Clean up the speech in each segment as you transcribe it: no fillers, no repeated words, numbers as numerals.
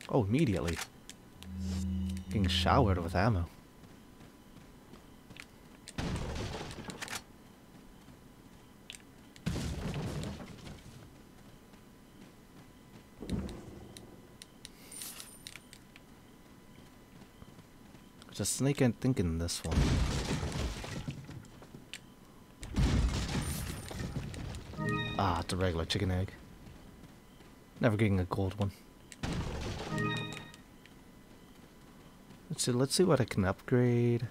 Oh, immediately. Getting showered with ammo. Just snake and thinking this one. Ah, it's a regular chicken egg. Never getting a gold one. Let's see what I can upgrade.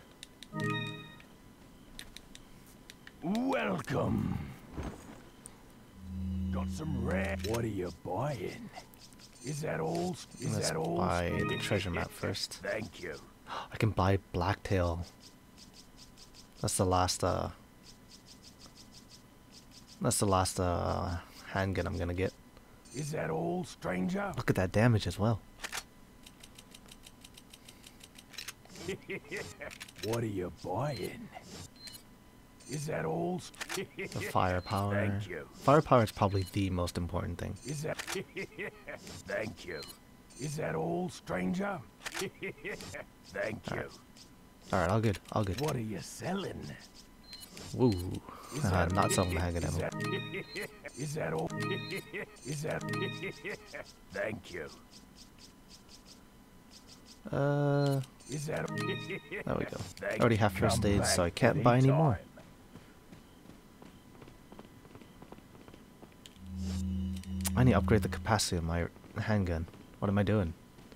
Welcome. Got some rare. What are you buying? Is that all? Let's buy the treasure map first. Thank you. I can buy Blacktail. That's the last handgun I'm gonna get. Is that all, stranger? Look at that damage as well. What are you buying? Is that all? The firepower. Thank you. Firepower is probably the most important thing. Is that? Thank you. Is that all, stranger? Thank you. Alright, all good, all good. What are you selling? Woo. I'm not selling the handgun ammo. Is that all? Is that? Thank you. Is that? There we go. I already have first aid, so I can't buy any more. I need to upgrade the capacity of my handgun. What am I doing?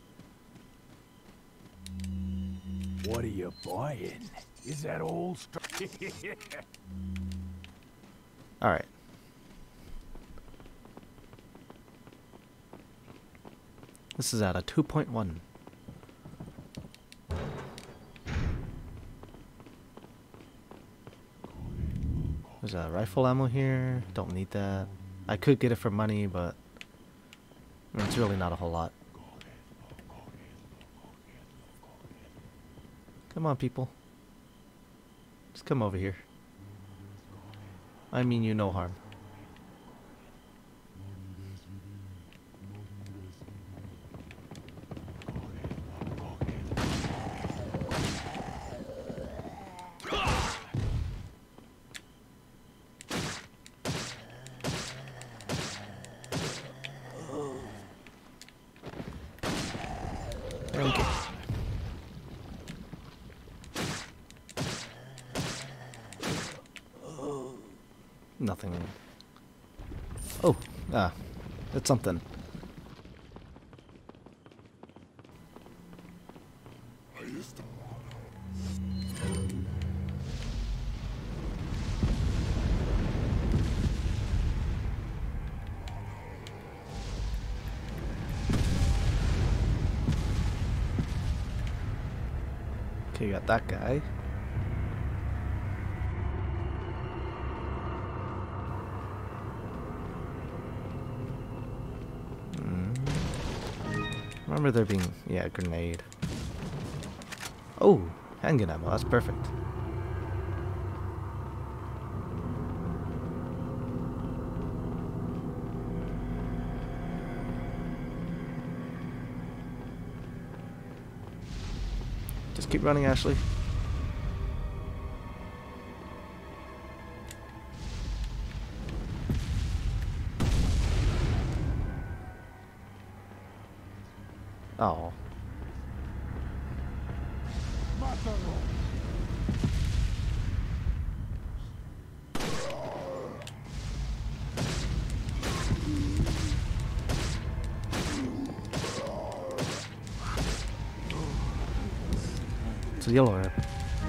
What are you buying? Is that all? Alright. This is at a 2.1. There's a rifle ammo here. Don't need that. I could get it for money, but it's really not a whole lot. Come on, people. Just come over here. I mean you no harm. Okay. Nothing. Oh, it's something. Okay, got that guy. Remember there being, yeah, a grenade. Oh, handgun ammo, that's perfect. Just keep running, Ashley. Oh. It's a yellow herb.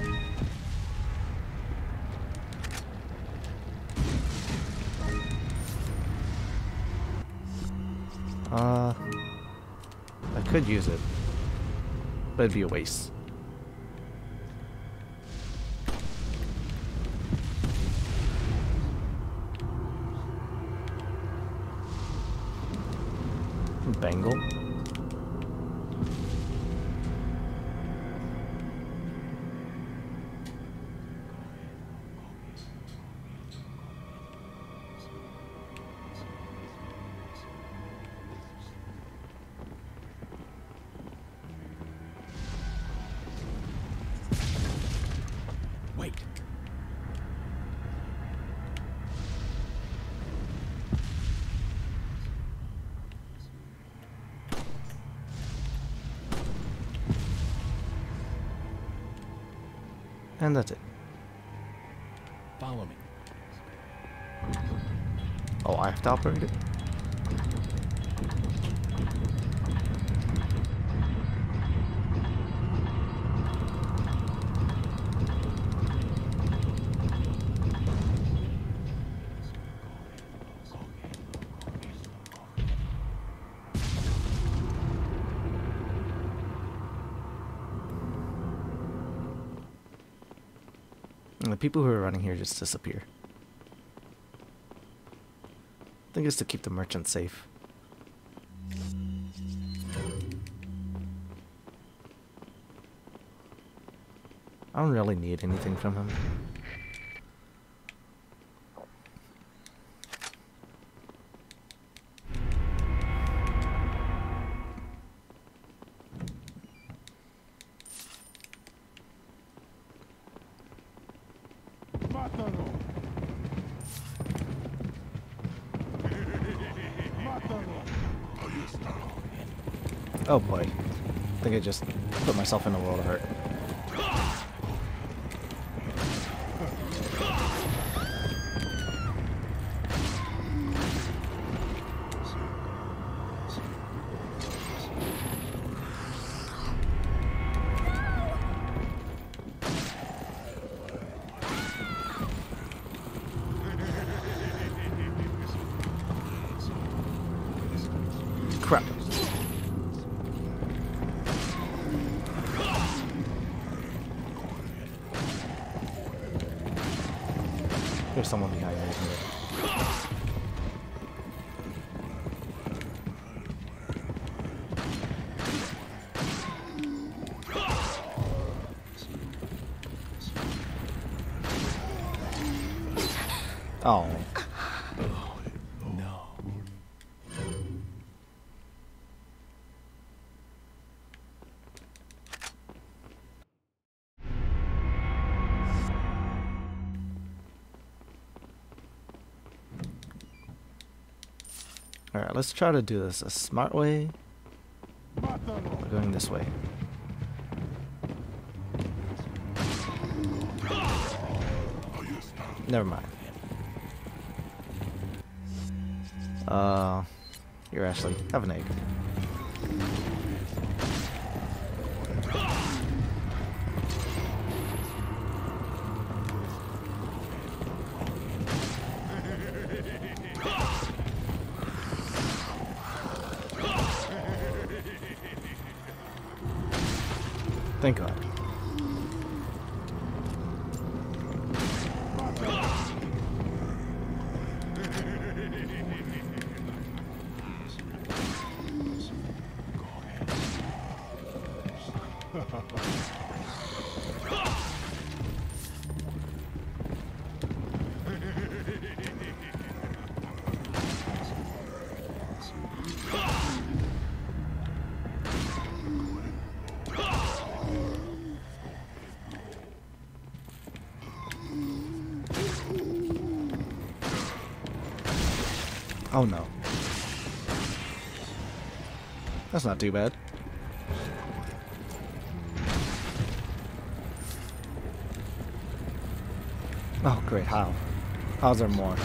I could use it, but it'd be a waste. Bangle. And that's it. Follow me. Oh, I have to operate it? And the people who are running here just disappear. I think it's to keep the merchant safe. I don't really need anything from him. Oh boy. I think I just put myself in a world of hurt. Crap. There's someone behind me, isn't there? Oh. No. Alright, let's try to do this a smart way. We're going this way. Never mind. Here, Ashley, have an egg. Thank God. Oh no. That's not too bad. Oh great, how? How's there more?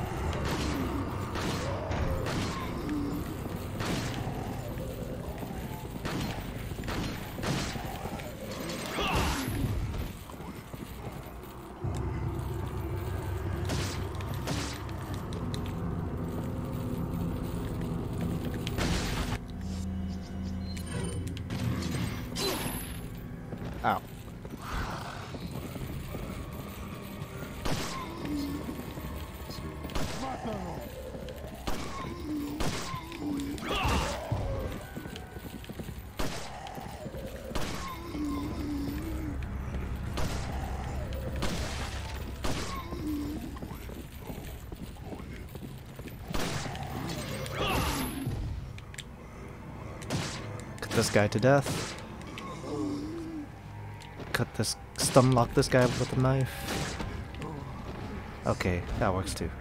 Ow. Cut this guy to death. Cut this, stun lock this guy with a knife. Okay, that works too.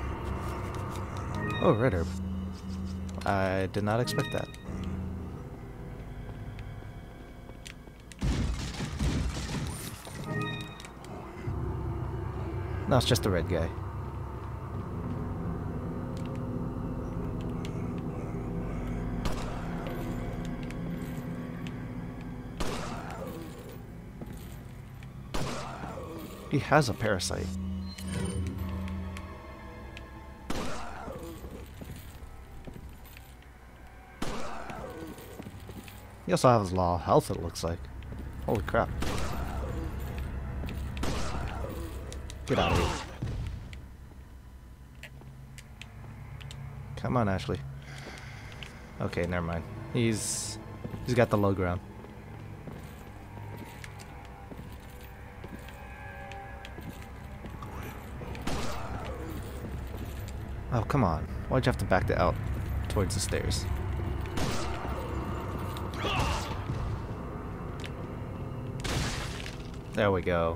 Oh, red herb. I did not expect that. No, it's just the red guy. He has a parasite. He also has a lot of health, it looks like. Holy crap. Get out of here. Come on, Ashley. Okay, never mind. He's got the low ground. Oh, come on. Why'd you have to back that out towards the stairs? There we go.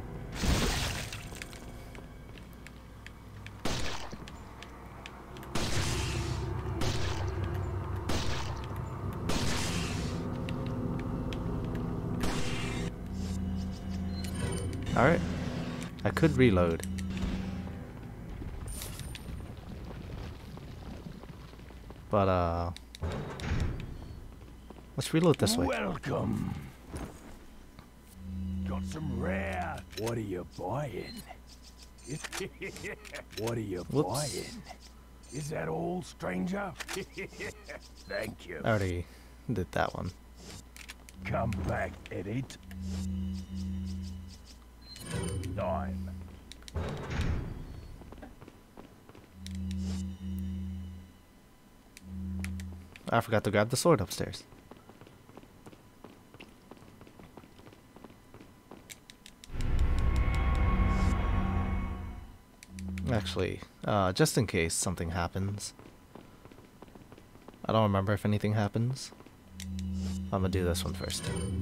Alright. I could reload. But, let's reload this way. Welcome. Got some rare. What are you buying? What are you buying? Is that all, stranger? Thank you. I already did that one. Come back, edit. Time. I forgot to grab the sword upstairs. Actually, just in case something happens. I don't remember if anything happens. I'm gonna do this one first.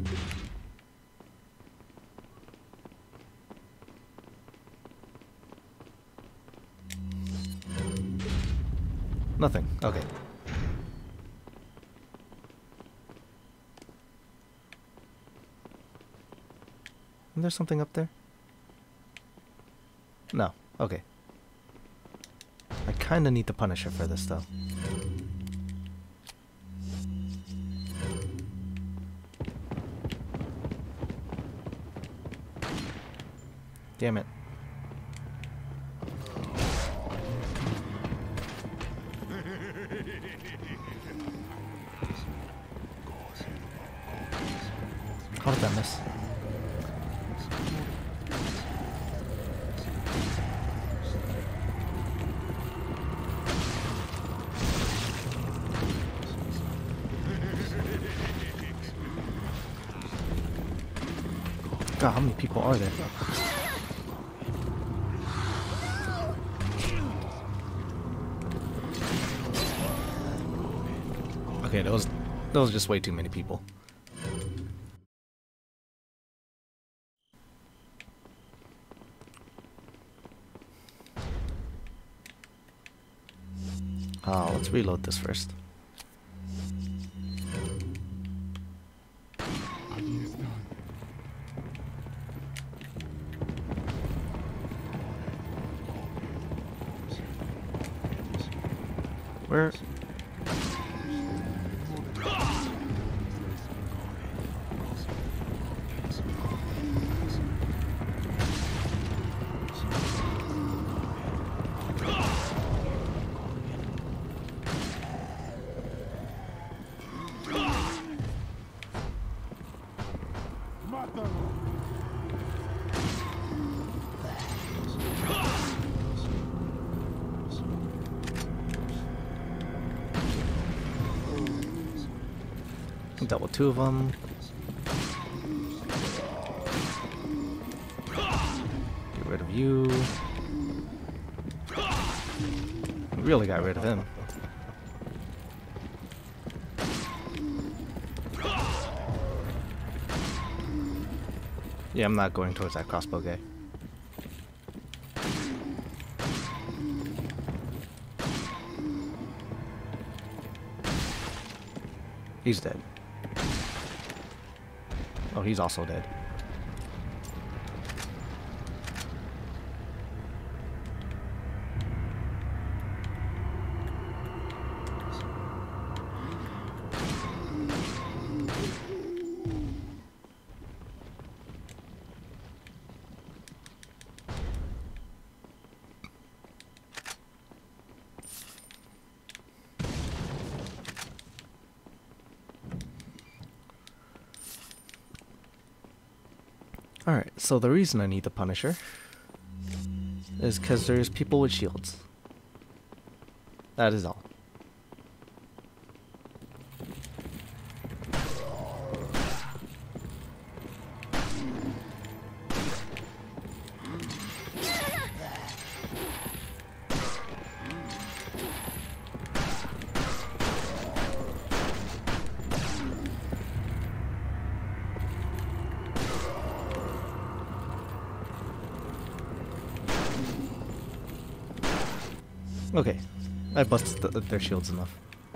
Nothing. Okay. Isn't there something up there? No. Okay. I kinda need to punish her for this, though. Damn it. How did that miss? God, how many people are there? Okay, that was just way too many people. Let's reload this first. Where? Dealt with two of them. Get rid of you. Really got rid of him. Yeah, I'm not going towards that crossbow guy. He's dead. Oh, he's also dead. Alright, so the reason I need the Punisher is because there's people with shields. That is all. Okay, I busted their shields enough.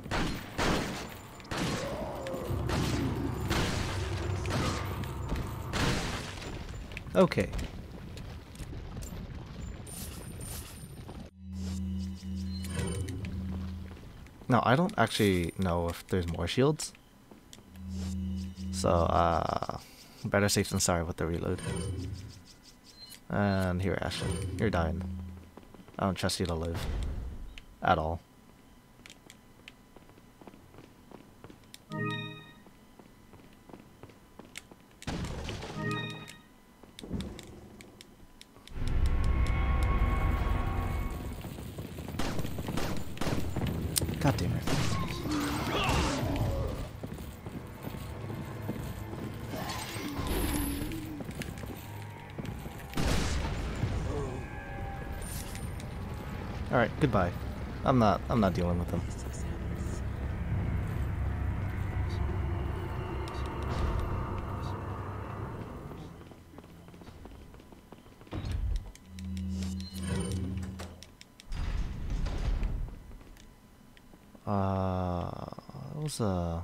Okay. Now, I don't actually know if there's more shields. So, better safe than sorry with the reload. And here, Ashley, you're dying. I don't trust you to live. At all. God damn it. Alright, goodbye. I'm not dealing with them. It was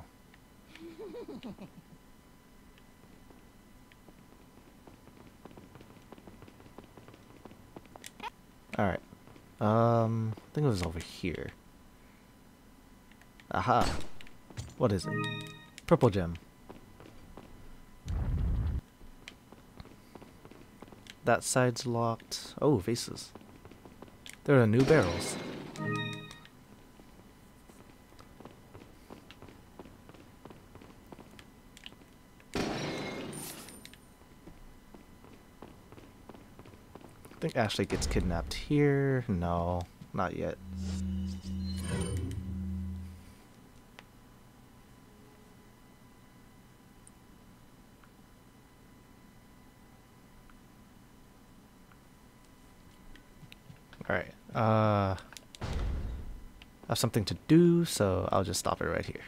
Alright. I think it was over here. Aha! What is it? Purple gem. That side's locked. Oh, vases. There are new barrels. I think Ashley gets kidnapped here. No, not yet. Alright, I have something to do, so I'll just stop it right here.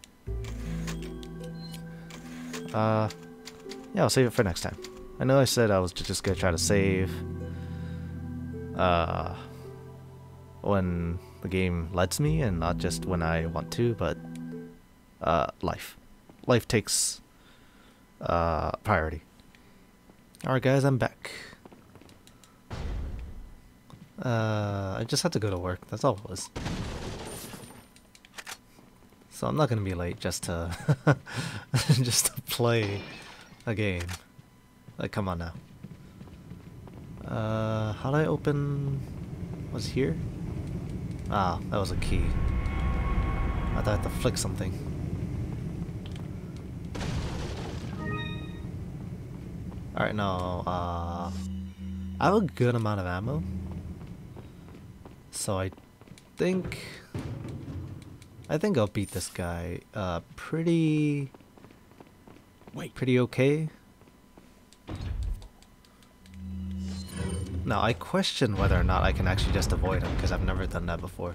Yeah, I'll save it for next time. I know I said I was just gonna try to save when the game lets me and not just when I want to, but life takes priority. Alright guys, I'm back. I just had to go to work, that's all it was. So I'm not gonna be late just to just to play a game. Like, come on now. How do I open... was here? Ah, that was a key. I thought I had to flick something. Alright, no, I have a good amount of ammo. So I think I'll beat this guy, pretty okay. Now, I question whether or not I can actually just avoid him, because I've never done that before.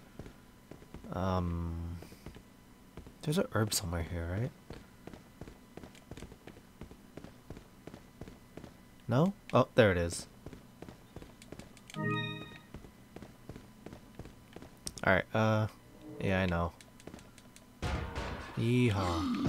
There's an herb somewhere here, right? No? Oh, there it is. Alright, yeah, I know. Yeehaw.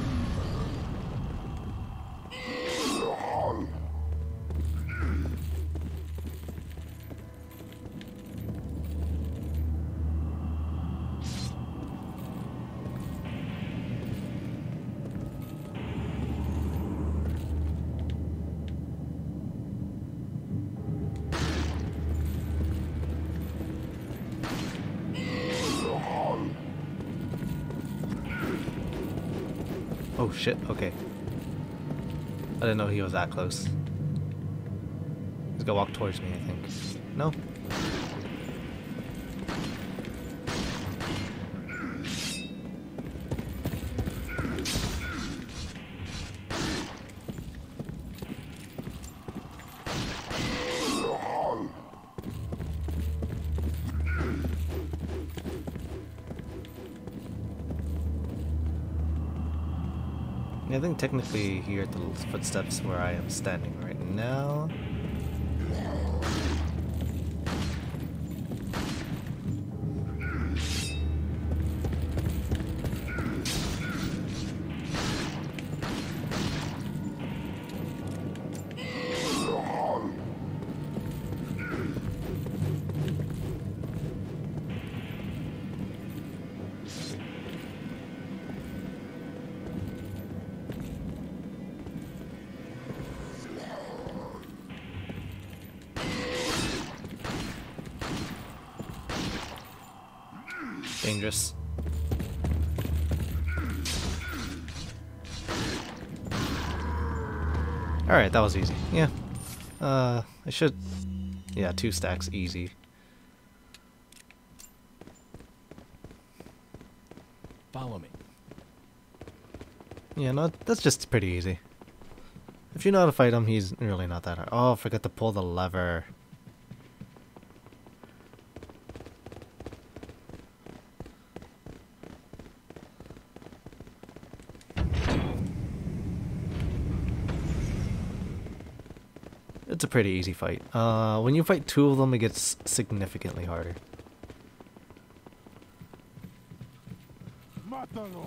Oh shit, okay. I didn't know he was that close. He's gonna walk towards me, I think. No? I think technically here at the footsteps where I am standing right now. Dangerous. Alright, that was easy. Yeah. I should... Yeah, 2 stacks, easy. Follow me. Yeah, no, that's just pretty easy. If you know how to fight him, he's really not that hard. Oh, forgot to pull the lever. It's a pretty easy fight. When you fight 2 of them, it gets significantly harder. Mátalo.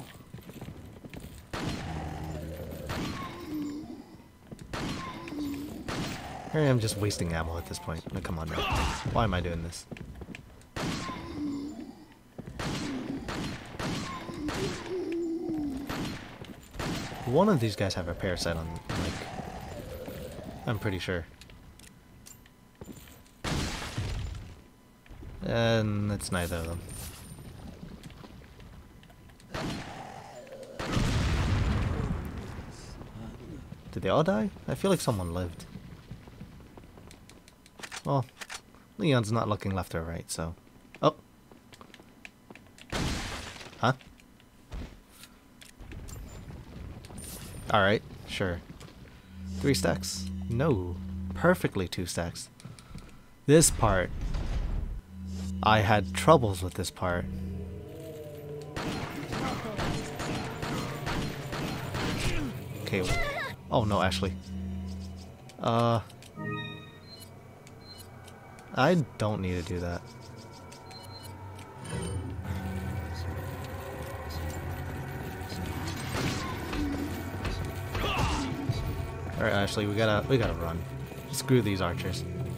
Here I am just wasting ammo at this point. Like, come on now. Why am I doing this? One of these guys have a parasite on, like... I'm pretty sure. And it's neither of them. Did they all die? I feel like someone lived. Well, Leon's not looking left or right, so... Oh! Huh? Alright, sure. 3 stacks? No. Perfectly 2 stacks. This part... I had troubles with this part. Okay. Oh no, Ashley. I don't need to do that. Alright, Ashley, we gotta run. Screw these archers.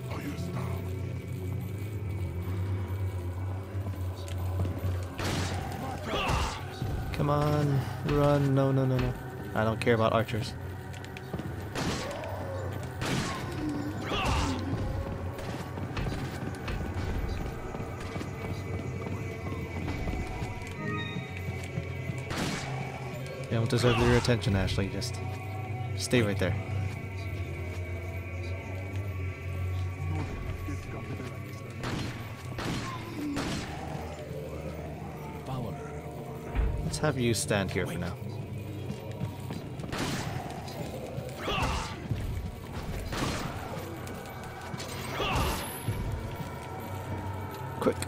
Come on, run. No, no, no, no. I don't care about archers. They don't deserve your attention, Ashley. Just stay right there. Follow me. Let's have you stand here for now. Quick.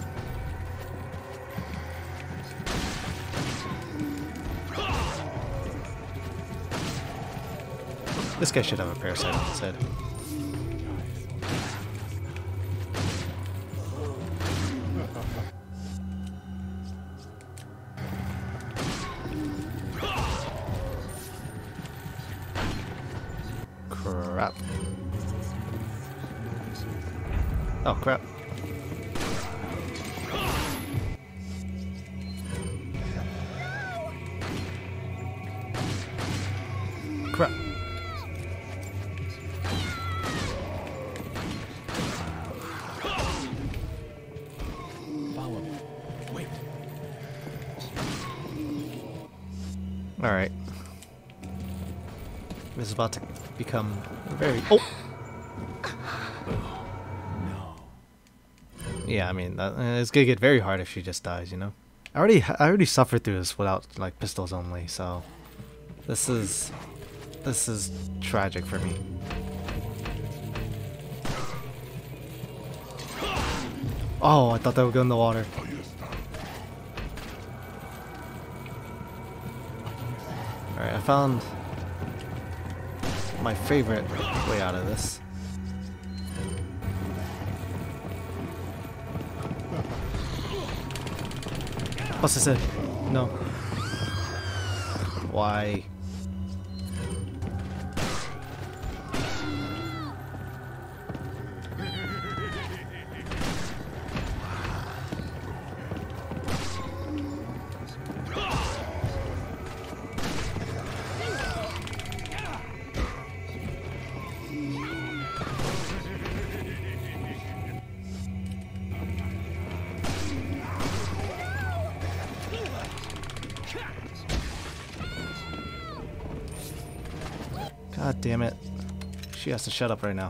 This guy should have a parasite on his head. Crap. Oh, crap. Crap. Follow me. Wait. Alright. This is about to become very... Oh! No. Yeah, I mean, it's gonna get very hard if she just dies, you know? I already suffered through this without, like, pistols only, so... This is tragic for me. Oh, I thought that would go in the water. Alright, I found my favorite way out of this. What's this? No. Why? God damn it. She has to shut up right now.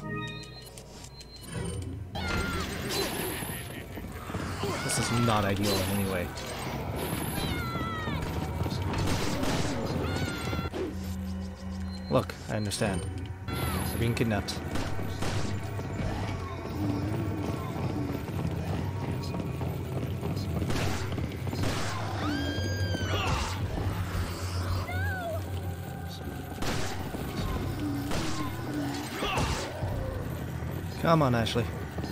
This is not ideal in any way. Look, I understand. We're being kidnapped. Come on, Ashley.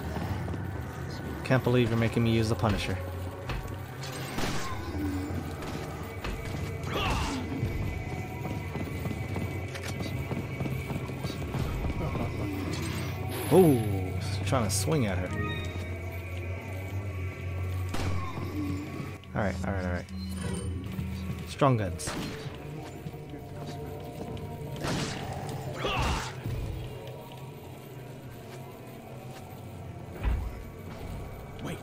Can't believe you're making me use the Punisher. Oh, he's trying to swing at her. Alright, alright, alright. Strong guns. Wait.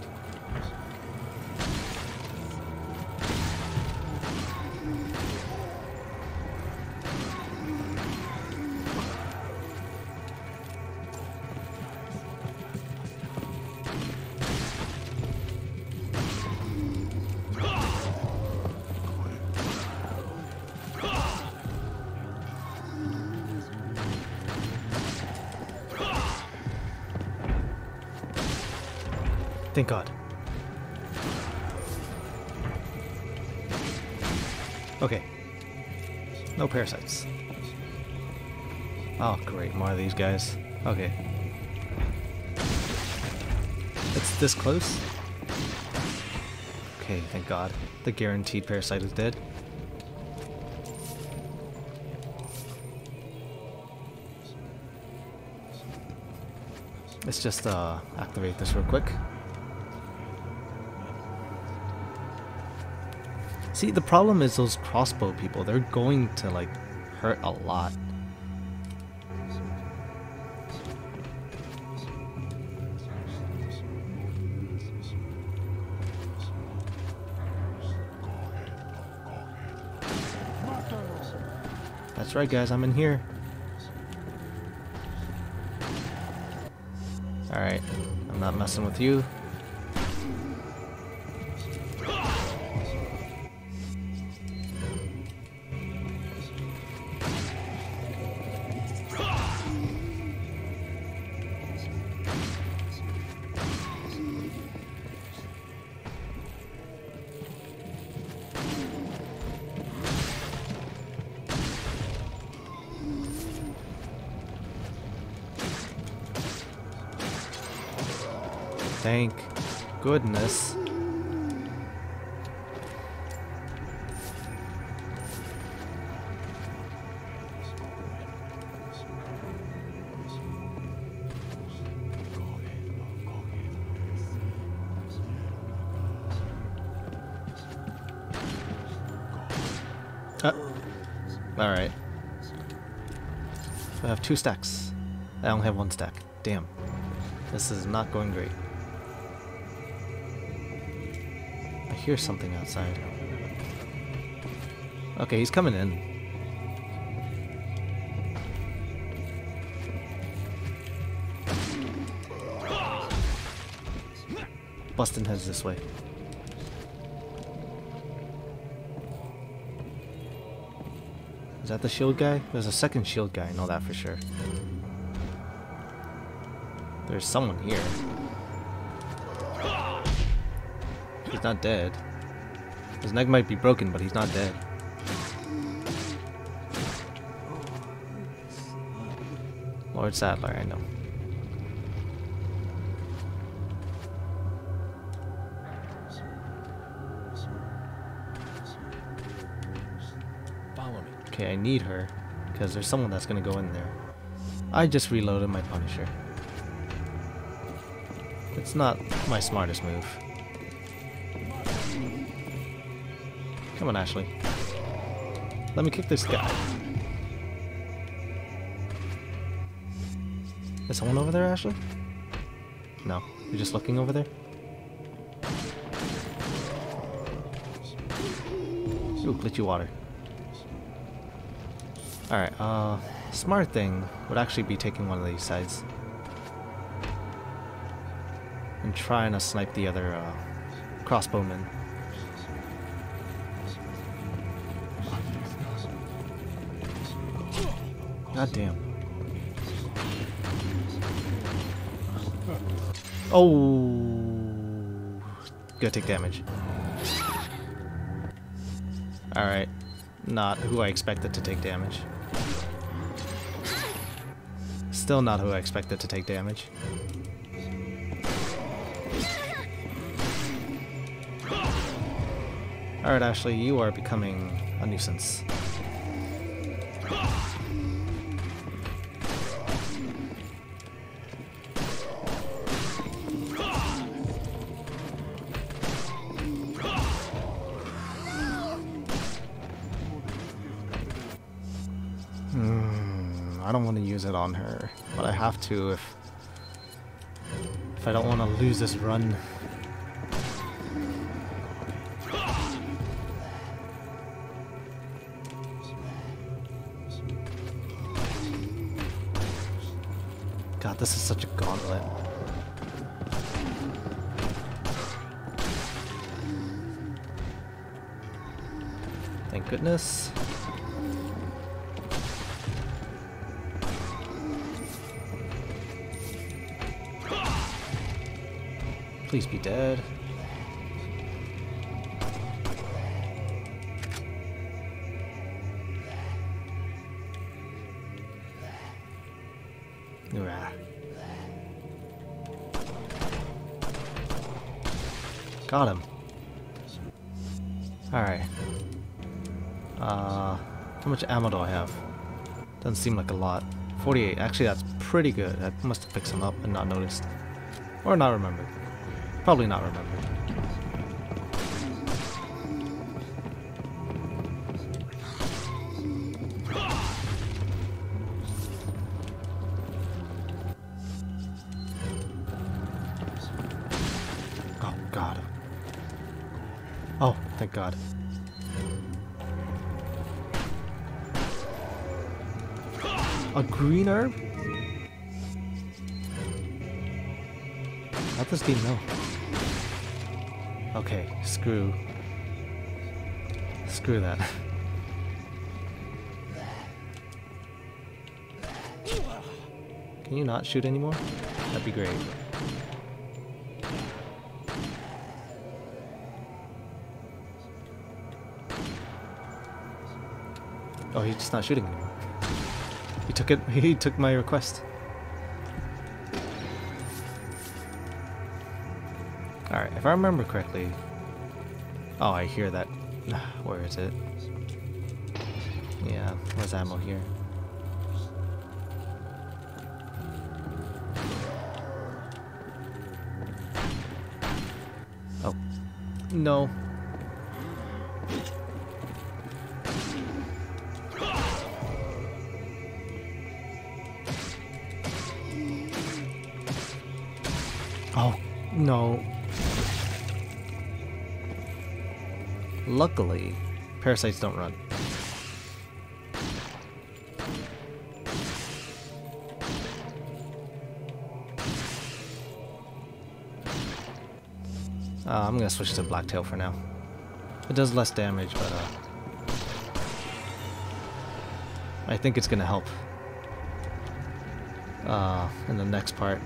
Thank God. Okay. No parasites. Oh, great. More of these guys. Okay. It's this close? Okay, thank God. The guaranteed parasite is dead. Let's just activate this real quick. See, the problem is those crossbow people. They're going to, like, hurt a lot. That's right, guys. I'm in here. Alright. I'm not messing with you. Thank goodness. Alright. I have 2 stacks. I only have 1 stack. Damn. This is not going great. I hear something outside. Okay, he's coming in. busting heads this way. Is that the shield guy? There's a second shield guy, I know that for sure. There's someone here. He's not dead. His neck might be broken, but he's not dead. Lord Sadler, I know. Follow me. Okay, I need her, because there's someone that's gonna go in there. I just reloaded my Punisher. It's not my smartest move. Come on, Ashley. Let me kick this guy. Is someone over there, Ashley? No. You're just looking over there? Ooh, glitchy water. Alright, smart thing would actually be taking one of these sides. And trying to snipe the other, crossbowman. God damn. Oh, gotta take damage. Alright, not who I expected to take damage. Still not who I expected to take damage. Alright, Ashley, you are becoming a nuisance. I don't want to use it on her, but I have to if I don't want to lose this run. God, this is such a gauntlet. Thank goodness. Please be dead. Hoorah. Got him. Alright. How much ammo do I have? Doesn't seem like a lot. 48. Actually, that's pretty good. I must have picked some up and not noticed. Or not remembered. Probably not remembered. Oh, God. Oh, thank God. A green herb? Let this game know. Okay, screw that. Can you not shoot anymore? That'd be great. Oh, he's just not shooting anymore. He took my request. Alright, if I remember correctly... Oh, I hear that. Where is it? Yeah, there's ammo here. Oh. No. Oh, no. Luckily, parasites don't run. I'm gonna switch to Blacktail for now. It does less damage, but I think it's gonna help in the next part.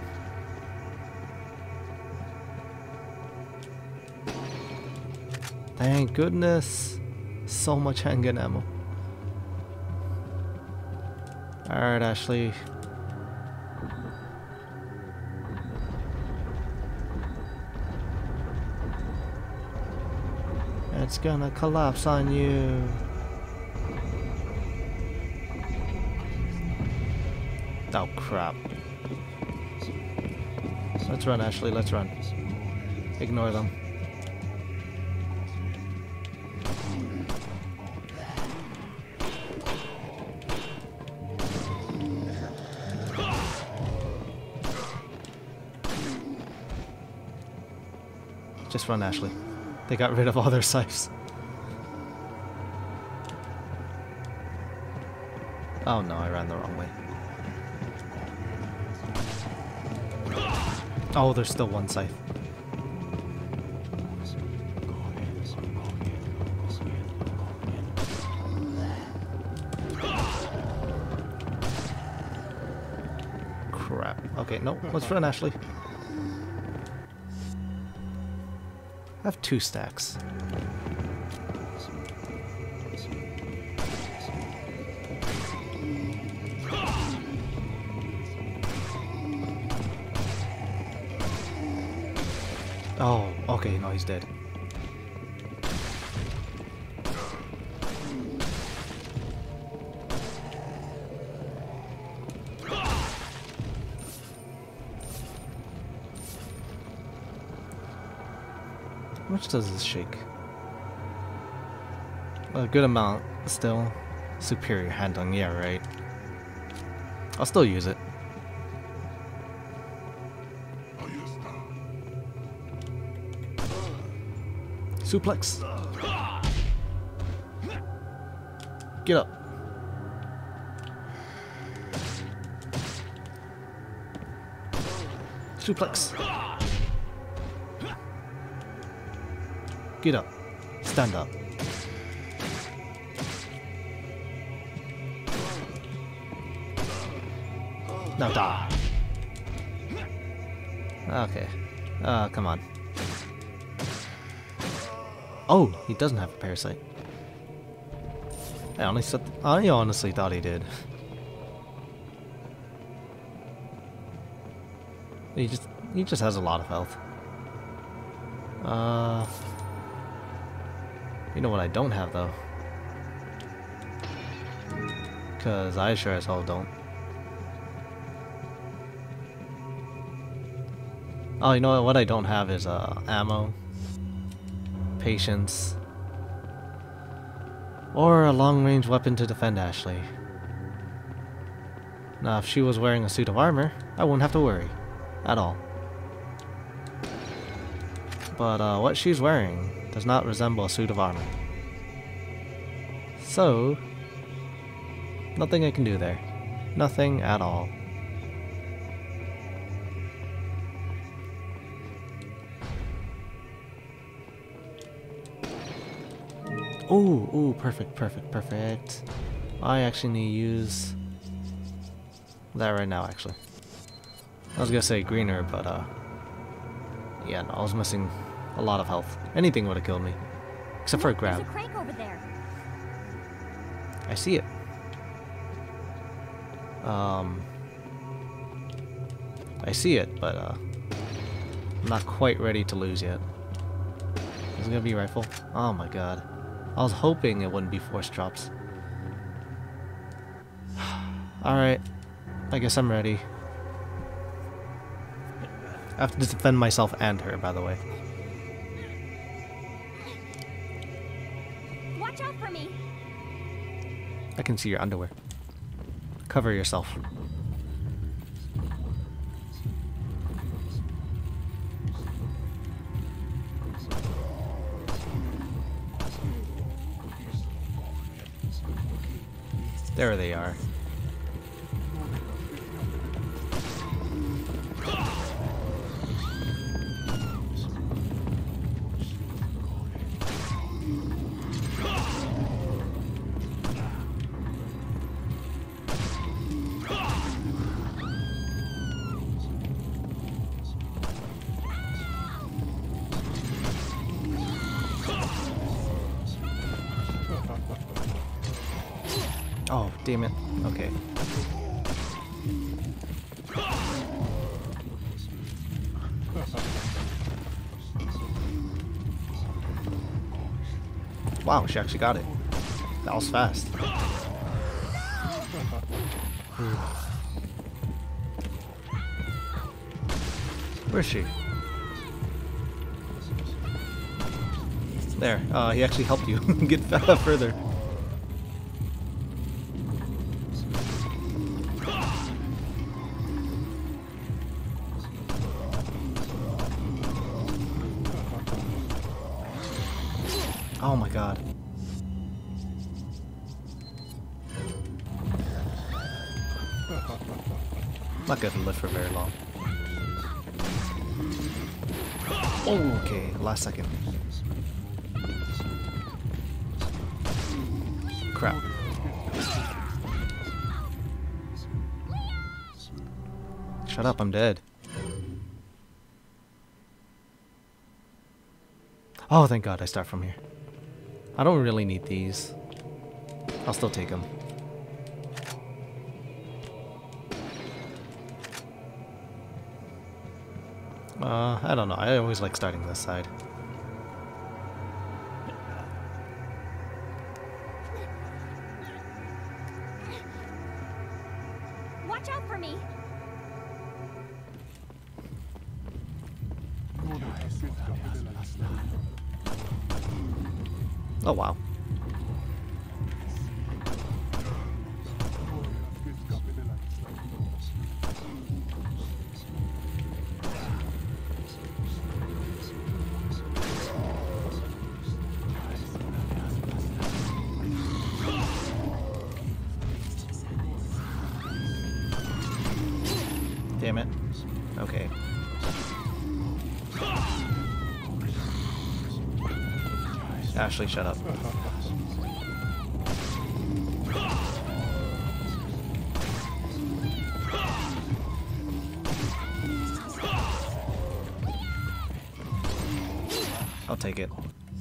Thank goodness! So much handgun ammo. Alright, Ashley. It's gonna collapse on you. Oh crap. Let's run, Ashley, let's run. Ignore them. Just run, Ashley. They got rid of all their scythes. Oh no, I ran the wrong way. Oh, there's still one scythe. Crap. Okay, no, let's run, Ashley. I have 2 stacks. Oh, okay, no, he's dead. How much does this shake? A good amount, still. Superior handling, yeah, right. I'll still use it. Suplex. Get up. Suplex. Get up. Stand up. Now die. Okay. Come on. Oh, he doesn't have a parasite. I honestly thought he did. He just has a lot of health. You know what I don't have though? Cause I sure as hell don't. Oh, you know what I don't have is ammo, patience, or a long-range weapon to defend Ashley. Now, if she was wearing a suit of armor, I wouldn't have to worry at all. But what she's wearing does not resemble a suit of armor. So, nothing I can do there. Nothing at all. Ooh, ooh, perfect, perfect, perfect. I actually need to use that right now, actually. I was gonna say greener, but yeah, no, I was missing a lot of health. Anything would have killed me, except for a grab. There's a crank over there. I see it. I see it, but I'm not quite ready to lose yet. Is it gonna be a rifle? Oh my god. I was hoping it wouldn't be force drops. Alright. I guess I'm ready. I have to defend myself and her, by the way. Watch out for me. I can see your underwear. Cover yourself. There they are. Damn it. Okay. Wow, she actually got it. That was fast. Where is she? There. He actually helped you get further. Oh my god. Not gonna live for very long. Oh, okay, last second. Crap. Shut up, I'm dead. Oh, thank god I start from here. I don't really need these. I'll still take them. I don't know. I always like starting this side. Watch out for me. Oh wow. Damn it. Okay. Ashley, shut up. I'll take it.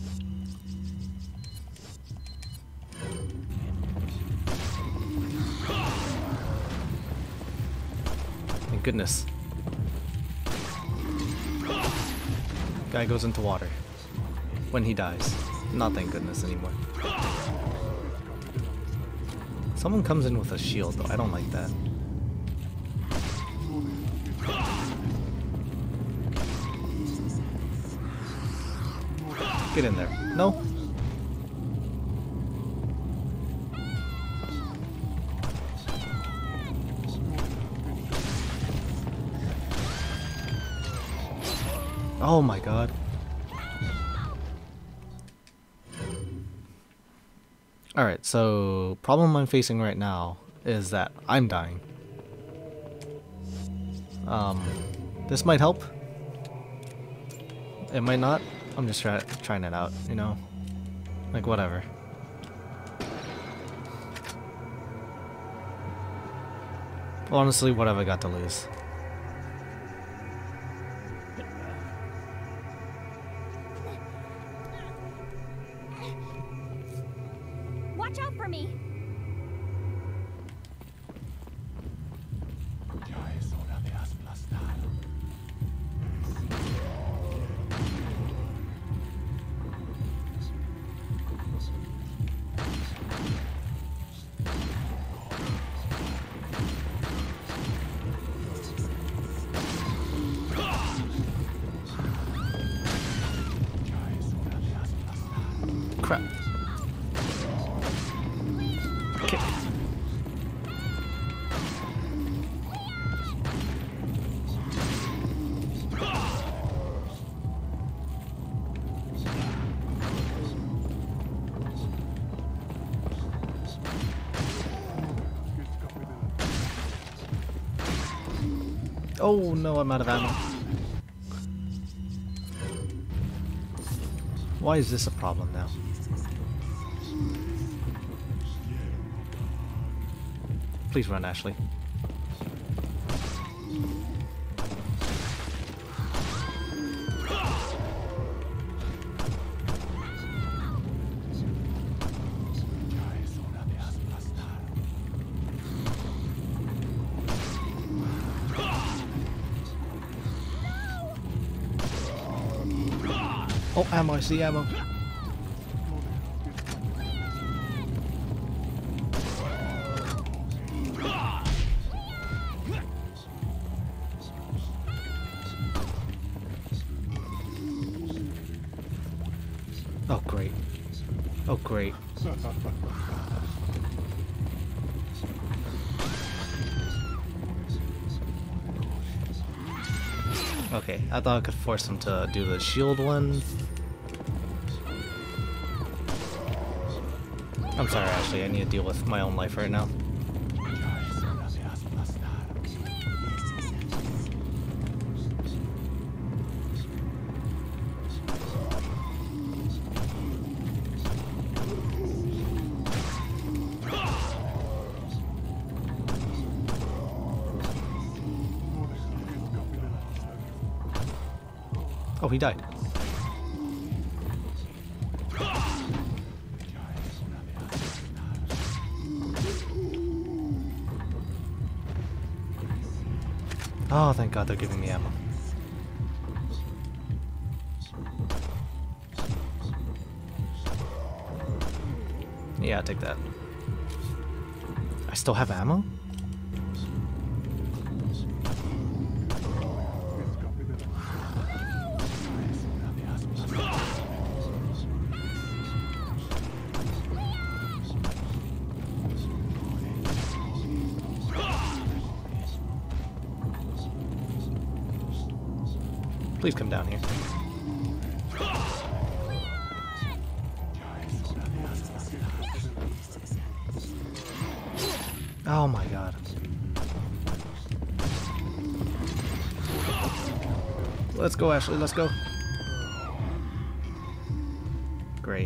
Thank goodness. Guy goes into water. When he dies. Not thank goodness anymore. Someone comes in with a shield though. I don't like that. Get in there. No. Oh my god. Alright, so problem I'm facing right now is that I'm dying. This might help. It might not. I'm just trying it out, you know? Like, whatever. Honestly, what have I got to lose? Watch out for me. Crap. Kick. Oh no, I'm out of ammo. Why is this a problem now? Please run, Ashley. Oh, ammo, I see ammo. Oh, great. Oh, great. Okay, I thought I could force him to do the shield one. I'm sorry, Ashley, I need to deal with my own life right now. Oh, he died. Oh, thank God they're giving me ammo. Yeah, I'll take that. I still have ammo? Please come down here. Oh my God. Let's go, Ashley, let's go. Great.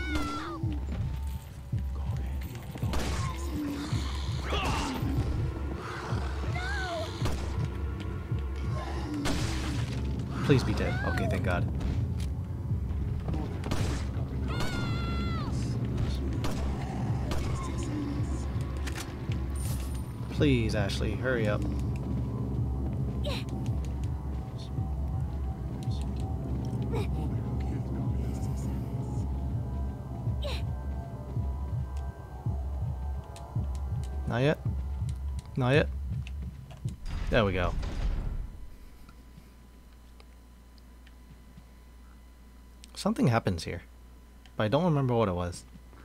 Please be dead. Okay, thank God. Please, Ashley, hurry up. Not yet. Not yet. There we go. Something happens here, but I don't remember what it was.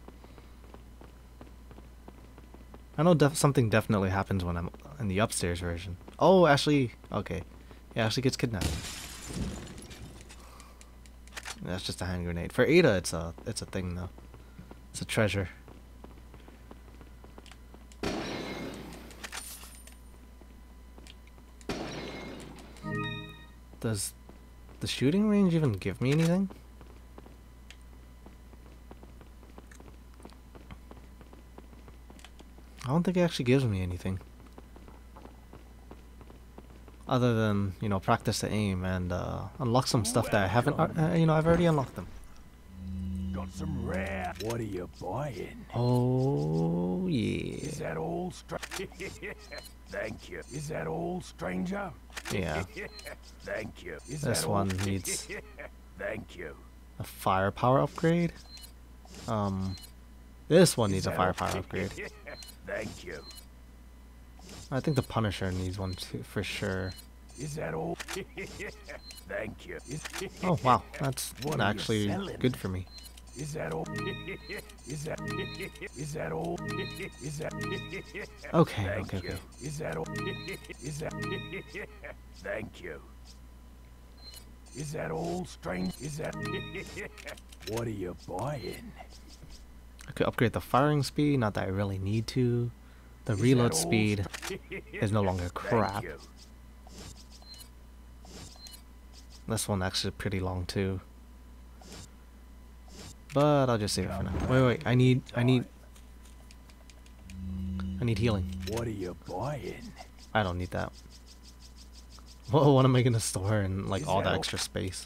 I know something definitely happens when I'm in the upstairs version. Oh, Ashley. Okay. Yeah, Ashley gets kidnapped. That's just a hand grenade. For Ada, it's a thing though. It's a treasure. Does the shooting range even give me anything? I don't think it actually gives me anything. Other than, you know, practice the aim and unlock some stuff that I haven't, you know, I've already unlocked them. Got some rare. What are you buying? Oh, yeah. Is that all, Thank you. Is that all, stranger? Yeah. Thank you. Is This that one all? needs Thank you. a firepower upgrade. This one needs a firepower upgrade. Thank you. I think the Punisher needs one too, for sure. Is that all? Thank you. Oh wow, that's What are you actually selling? good for me. Is that all? Is that all? Is that Okay, Thank okay, you. okay. Is that all? Is that Thank you. Is that all, strange? Is that What are you buying? I could upgrade the firing speed, not that I really need to. The Is reload that all, speed is no longer Thank crap. you. This one actually pretty long too. But I'll just save it for now. Wait, I need healing. What are you buying? I don't need that. Well, what am I gonna store in like Is all that that all? extra space?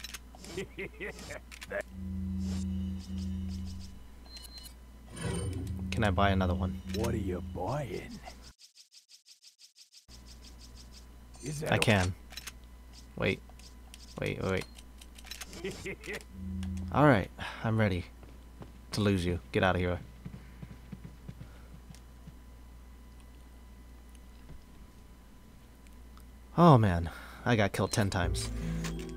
Can I buy another one? What are you buying? Is that I can. Wait. Alright, I'm ready to lose you. Get out of here. Oh man, I got killed 10 times.